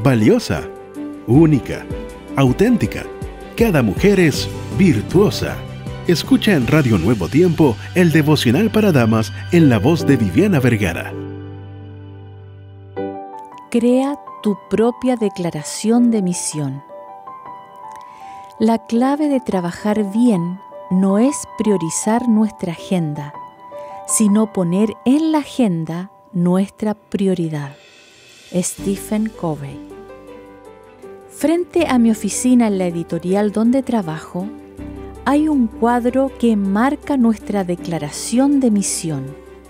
valiosa, única, auténtica. Cada mujer es virtuosa. Escucha en Radio Nuevo Tiempo el devocional para damas en la voz de Viviana Vergara. Crea tu propia declaración de misión. La clave de trabajar bien no es priorizar nuestra agenda, sino poner en la agenda nuestra prioridad. Stephen Covey. Frente a mi oficina en la editorial donde trabajo, hay un cuadro que marca nuestra declaración de misión: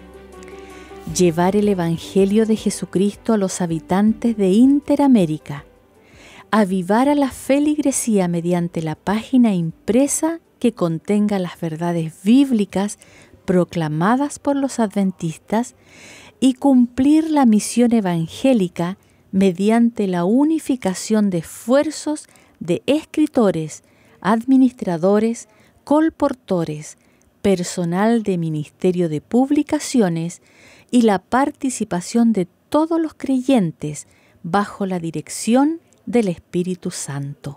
llevar el Evangelio de Jesucristo a los habitantes de Interamérica, avivar a la feligresía mediante la página impresa que contenga las verdades bíblicas proclamadas por los adventistas y cumplir la misión evangélica mediante la unificación de esfuerzos de escritores, administradores, colportores, personal de Ministerio de Publicaciones y la participación de todos los creyentes bajo la dirección del Espíritu Santo.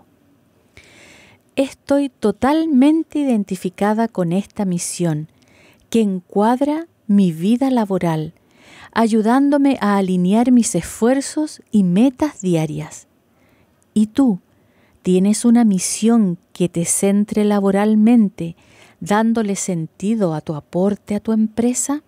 Estoy totalmente identificada con esta misión que encuadra mi vida laboral, ayudándome a alinear mis esfuerzos y metas diarias. ¿Y tú? ¿Tienes una misión que te centre laboralmente, dándole sentido a tu aporte a tu empresa?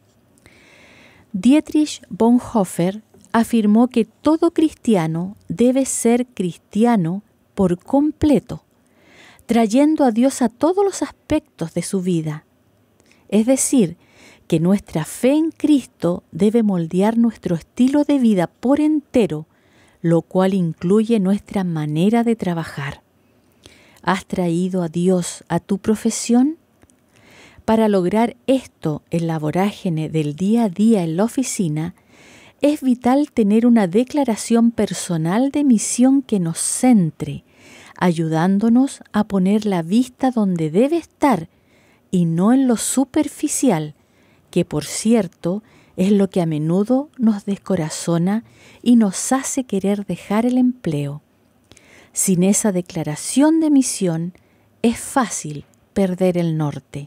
Dietrich Bonhoeffer afirmó que todo cristiano debe ser cristiano por completo, trayendo a Dios a todos los aspectos de su vida. Es decir, que nuestra fe en Cristo debe moldear nuestro estilo de vida por entero, lo cual incluye nuestra manera de trabajar. ¿Has traído a Dios a tu profesión? Para lograr esto en la vorágine del día a día en la oficina, es vital tener una declaración personal de misión que nos centre, ayudándonos a poner la vista donde debe estar y no en lo superficial, que por cierto es lo que a menudo nos descorazona y nos hace querer dejar el empleo. Sin esa declaración de misión es fácil perder el norte.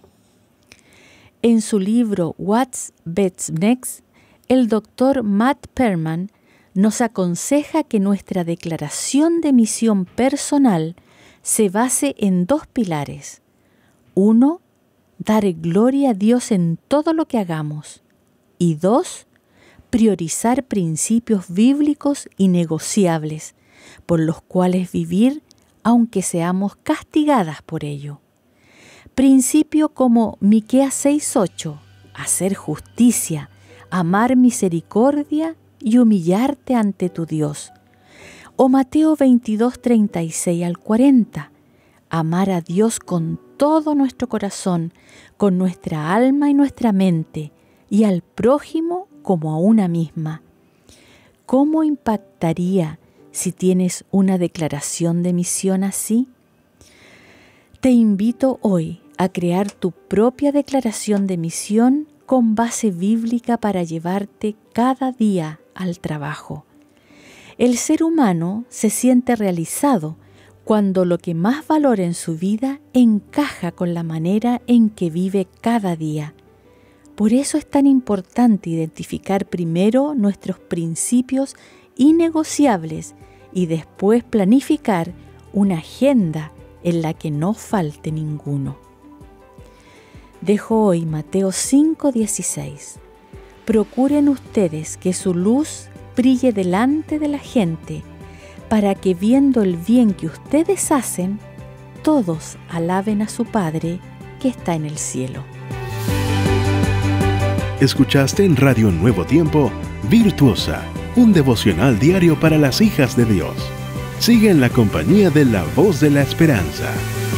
En su libro What's Best Next, el Dr. Matt Perman nos aconseja que nuestra declaración de misión personal se base en dos pilares. 1. Dar gloria a Dios en todo lo que hagamos. Y 2. Priorizar principios bíblicos innegociables, por los cuales vivir aunque seamos castigadas por ello. Principio como Miqueas 6:8, hacer justicia, amar misericordia y humillarte ante tu Dios. O Mateo 22:36 al 40, amar a Dios con todo nuestro corazón, con nuestra alma y nuestra mente, y al prójimo como a una misma. ¿Cómo impactaría si tienes una declaración de misión así? Te invito hoy a crear tu propia declaración de misión con base bíblica para llevarte cada día al trabajo. El ser humano se siente realizado cuando lo que más valora en su vida encaja con la manera en que vive cada día. Por eso es tan importante identificar primero nuestros principios innegociables y después planificar una agenda en la que no falte ninguno. Dejo hoy Mateo 5:16. Procuren ustedes que su luz brille delante de la gente, para que viendo el bien que ustedes hacen, todos alaben a su Padre que está en el cielo. Escuchaste en Radio Nuevo Tiempo, Virtuosa, un devocional diario para las hijas de Dios. Sigue en la compañía de la Voz de la Esperanza.